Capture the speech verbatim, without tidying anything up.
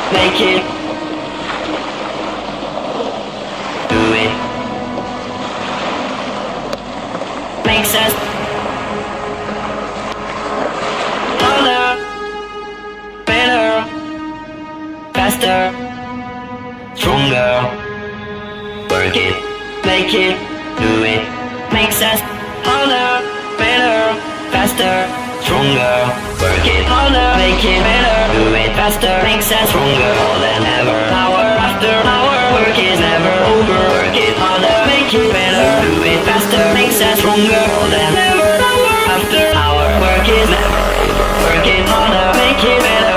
make it, do it, makes us harder, better, faster, stronger. Work it, make it, do it, makes us harder, better, faster, stronger. Work it harder, make it better, do it faster, makes us stronger. More than ever, hour after hour, work is never over. Work it harder, make it better, do it faster, makes us stronger. More than ever, hour after hour, work is never over. Work it harder, make it better.